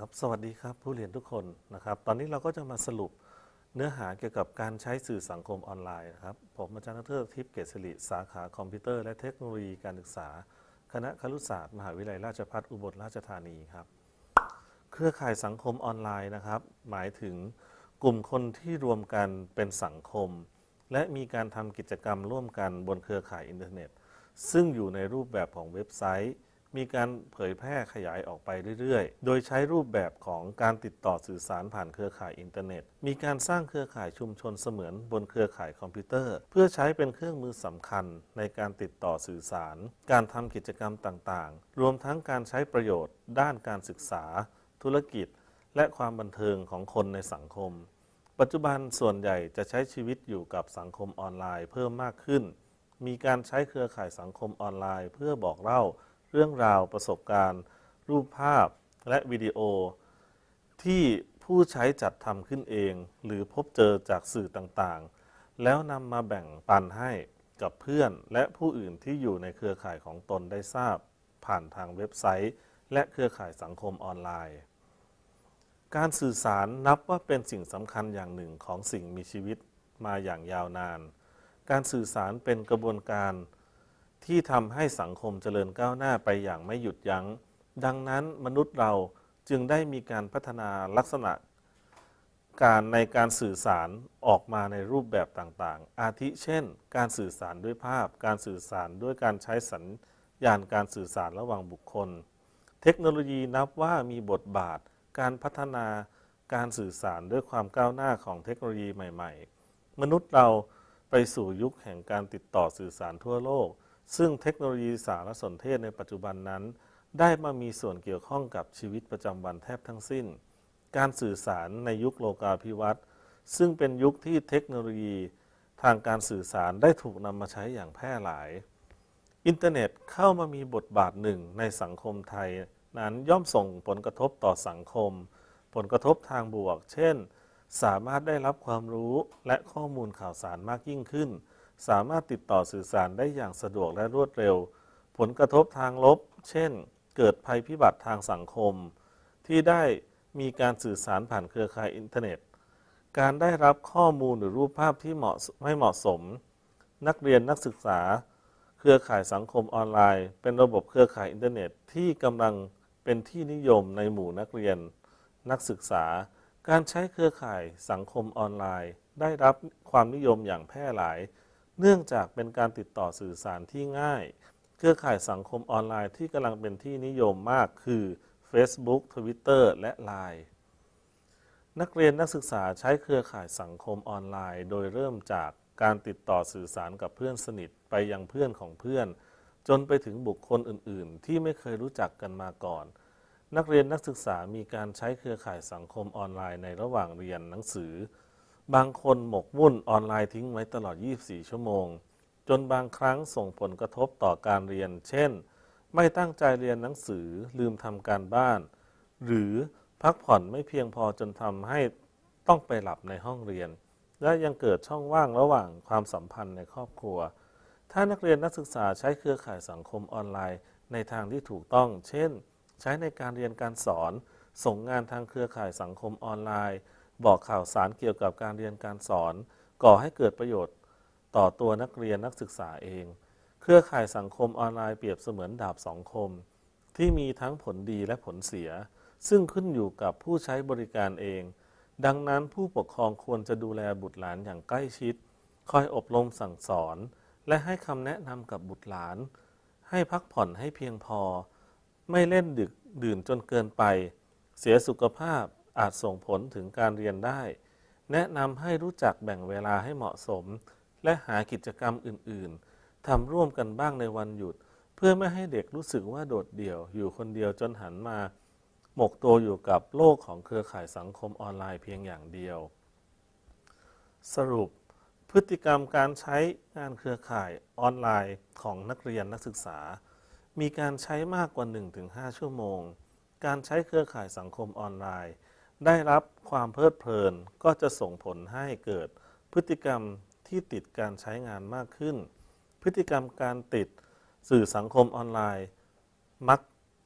ครับสวัสดีครับผู้เรียนทุกคนนะครับตอนนี้เราก็จะมาสรุปเนื้อหาเกี่ยวกับการใช้สื่อสังคมออนไลน์นะครับผมอาจารย์ดร.ทิพย์เกษริสาขาคอมพิวเตอร์และเทคโนโลยีการศึกษาคณะครุศาสตร์มหาวิทยาลัยราชภัฏอุบลราชธานีครับเครือข่ายสังคมออนไลน์นะครับหมายถึงกลุ่มคนที่รวมกันเป็นสังคมและมีการทำกิจกรรมร่วมกันบนเครือข่ายอินเทอร์เน็ตซึ่งอยู่ในรูปแบบของเว็บไซต์มีการเผยแพร่ขยายออกไปเรื่อยๆ โดยใช้รูปแบบของการติดต่อสื่อสารผ่านเครือข่ายอินเทอร์เน็ต มีการสร้างเครือข่ายชุมชนเสมือนบนเครือข่ายคอมพิวเตอร์เพื่อใช้เป็นเครื่องมือสำคัญในการติดต่อสื่อสาร การทำกิจกรรมต่างๆ รวมทั้งการใช้ประโยชน์ด้านการศึกษา ธุรกิจ และความบันเทิงของคนในสังคม ปัจจุบันส่วนใหญ่จะใช้ชีวิตอยู่กับสังคมออนไลน์เพิ่มมากขึ้น มีการใช้เครือข่ายสังคมออนไลน์เพื่อบอกเล่าเรื่องราวประสบการณ์รูปภาพและวิดีโอที่ผู้ใช้จัดทำขึ้นเองหรือพบเจอจากสื่อต่างๆแล้วนำมาแบ่งปันให้กับเพื่อนและผู้อื่นที่อยู่ในเครือข่ายของตนได้ทราบผ่านทางเว็บไซต์และเครือข่ายสังคมออนไลน์การสื่อสารนับว่าเป็นสิ่งสำคัญอย่างหนึ่งของสิ่งมีชีวิตมาอย่างยาวนานการสื่อสารเป็นกระบวนการที่ทำให้สังคมเจริญก้าวหน้าไปอย่างไม่หยุดยัง้งดังนั้นมนุษย์เราจึงได้มีการพัฒนาลักษณะการในการสื่อสารออกมาในรูปแบบต่างๆอาทิเช่นการสื่อสารด้วยภาพการสื่อสารด้วยการใช้สัญญาณการสื่อสารระหว่างบุคคลเทคโนโลยีนับว่ามีบทบาทการพัฒนาการสื่อสารด้วยความก้าวหน้าของเทคโนโลยีใหม่ๆมนุษย์เราไปสู่ยุคแห่งการติดต่อสื่อสารทั่วโลกซึ่งเทคโนโลยีสารสนเทศในปัจจุบันนั้นได้มามีส่วนเกี่ยวข้องกับชีวิตประจำวันแทบทั้งสิ้นการสื่อสารในยุคโลกาภิวัตน์ซึ่งเป็นยุคที่เทคโนโลยีทางการสื่อสารได้ถูกนำมาใช้อย่างแพร่หลายอินเทอร์เน็ตเข้ามามีบทบาทหนึ่งในสังคมไทยนั้นย่อมส่งผลกระทบต่อสังคมผลกระทบทางบวกเช่นสามารถได้รับความรู้และข้อมูลข่าวสารมากยิ่งขึ้นสามารถติดต่อสื่อสารได้อย่างสะดวกและรวดเร็วผลกระทบทางลบเช่นเกิดภัยพิบัติทางสังคมที่ได้มีการสื่อสารผ่านเครือข่ายอินเทอร์เน็ตการได้รับข้อมูลหรือรูปภาพที่ไม่เหมาะสมนักเรียนนักศึกษาเครือข่ายสังคมออนไลน์เป็นระบบเครือข่ายอินเทอร์เน็ตที่กำลังเป็นที่นิยมในหมู่นักเรียนนักศึกษาการใช้เครือข่ายสังคมออนไลน์ได้รับความนิยมอย่างแพร่หลายเนื่องจากเป็นการติดต่อสื่อสารที่ง่ายเครือข่ายสังคมออนไลน์ที่กำลังเป็นที่นิยมมากคือ Facebook Twitter และ LINE นักเรียนนักศึกษาใช้เครือข่ายสังคมออนไลน์โดยเริ่มจากการติดต่อสื่อสารกับเพื่อนสนิทไปยังเพื่อนของเพื่อนจนไปถึงบุคคลอื่นๆที่ไม่เคยรู้จักกันมาก่อนนักเรียนนักศึกษามีการใช้เครือข่ายสังคมออนไลน์ในระหว่างเรียนหนังสือบางคนหมกมุ่นออนไลน์ทิ้งไว้ตลอด 24 ชั่วโมงจนบางครั้งส่งผลกระทบต่อการเรียนเช่นไม่ตั้งใจเรียนหนังสือลืมทำการบ้านหรือพักผ่อนไม่เพียงพอจนทำให้ต้องไปหลับในห้องเรียนและยังเกิดช่องว่างระหว่างความสัมพันธ์ในครอบครัวถ้านักเรียนนักศึกษาใช้เครือข่ายสังคมออนไลน์ในทางที่ถูกต้องเช่นใช้ในการเรียนการสอนส่งงานทางเครือข่ายสังคมออนไลน์บอกข่าวสารเกี่ยวกับการเรียนการสอนก่อให้เกิดประโยชน์ต่อตัวนักเรียนนักศึกษาเองเครือข่ายสังคมออนไลน์เปรียบเสมือนดาบสองคมที่มีทั้งผลดีและผลเสียซึ่งขึ้นอยู่กับผู้ใช้บริการเองดังนั้นผู้ปกครองควรจะดูแลบุตรหลานอย่างใกล้ชิดคอยอบรมสั่งสอนและให้คำแนะนำกับบุตรหลานให้พักผ่อนให้เพียงพอไม่เล่นดึกดื่นจนเกินไปเสียสุขภาพอาจส่งผลถึงการเรียนได้แนะนำให้รู้จักแบ่งเวลาให้เหมาะสมและหากิจกรรมอื่นๆทำร่วมกันบ้างในวันหยุดเพื่อไม่ให้เด็กรู้สึกว่าโดดเดี่ยวอยู่คนเดียวจนหันมาหมกตัวอยู่กับโลกของเครือข่ายสังคมออนไลน์เพียงอย่างเดียวสรุปพฤติกรรมการใช้งานเครือข่ายออนไลน์ของนักเรียนนักศึกษามีการใช้มากกว่า 1-5 ชั่วโมงการใช้เครือข่ายสังคมออนไลน์ได้รับความเพลิดเพลินก็จะส่งผลให้เกิดพฤติกรรมที่ติดการใช้งานมากขึ้นพฤติกรรมการติดสื่อสังคมออนไลน์มัก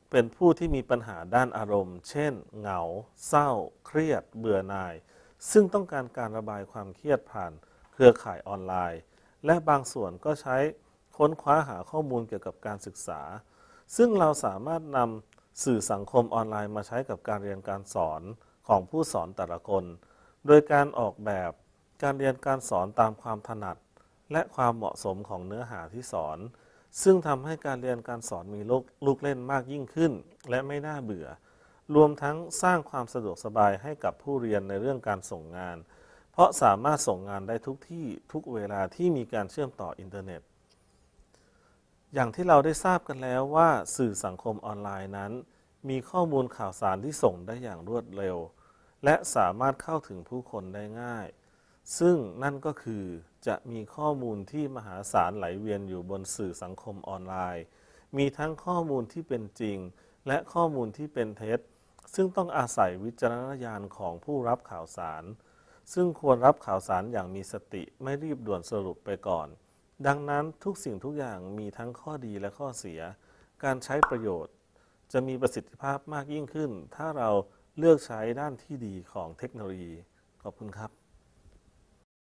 เป็นผู้ที่มีปัญหาด้านอารมณ์เช่นเหงาเศร้าเครียดเบื่อหน่ายซึ่งต้องการการระบายความเครียดผ่านเครือข่ายออนไลน์และบางส่วนก็ใช้ค้นคว้าหาข้อมูลเกี่ยวกับการศึกษาซึ่งเราสามารถนำสื่อสังคมออนไลน์มาใช้กับการเรียนการสอนของผู้สอนแต่ละคนโดยการออกแบบการเรียนการสอนตามความถนัดและความเหมาะสมของเนื้อหาที่สอนซึ่งทำให้การเรียนการสอนมีลูกเล่นมากยิ่งขึ้นและไม่น่าเบื่อรวมทั้งสร้างความสะดวกสบายให้กับผู้เรียนในเรื่องการส่งงานเพราะสามารถส่งงานได้ทุกที่ทุกเวลาที่มีการเชื่อมต่ออินเทอร์เน็ตอย่างที่เราได้ทราบกันแล้วว่าสื่อสังคมออนไลน์นั้นมีข้อมูลข่าวสารที่ส่งได้อย่างรวดเร็วและสามารถเข้าถึงผู้คนได้ง่ายซึ่งนั่นก็คือจะมีข้อมูลที่มหาศาลไหลเวียนอยู่บนสื่อสังคมออนไลน์มีทั้งข้อมูลที่เป็นจริงและข้อมูลที่เป็นเท็จซึ่งต้องอาศัยวิจารณญาณของผู้รับข่าวสารซึ่งควรรับข่าวสารอย่างมีสติไม่รีบด่วนสรุปไปก่อนดังนั้นทุกสิ่งทุกอย่างมีทั้งข้อดีและข้อเสียการใช้ประโยชน์จะมีประสิทธิภาพมากยิ่งขึ้นถ้าเราเลือกใช้ด้านที่ดีของเทคโนโลยีขอบคุณครับ